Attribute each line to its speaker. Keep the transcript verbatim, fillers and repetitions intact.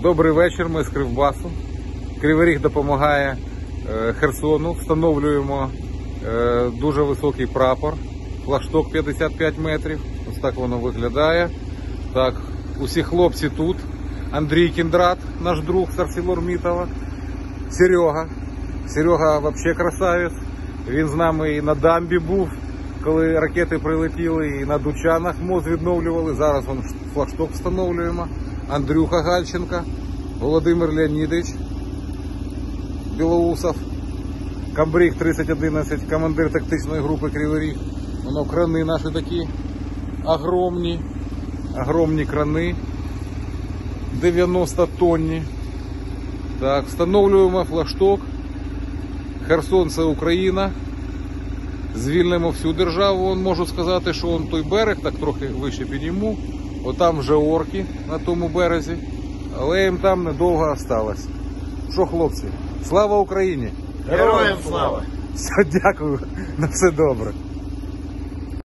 Speaker 1: Добрий вечір, ми з Кривбасу. Кривий Ріг допомагає Херсону. Встановлюємо дуже високий прапор, флагшток п'ятдесят п'ять метрів. Ось так воно виглядає. Так, усі хлопці тут. Андрій Кіндрат, наш друг з ArcelorMittal. Серега. Серега взагалі красавець. Він з нами і на дамбі був, коли ракети прилетіли, і на Дучанах мост відновлювали. Зараз вон флагшток встановлюємо. Андрюха Гальченко, Володимир Леонідович Білоусов, Камбриг тридцять одинадцять, командир тактичної групи Кривий Ріг. Воно крани наші такі огромні, огромні крани, дев'яносто тонні. Так, встановлюємо флагшток. Херсон – це Україна. Звільнимо всю державу. Вон, можу сказати, що он той берег, так трохи вище підніму. Отам вже орки на тому березі. Але їм там недовго осталось. Що, хлопці? Слава Україні!
Speaker 2: Героям слава!
Speaker 1: Все, дякую. На все добре.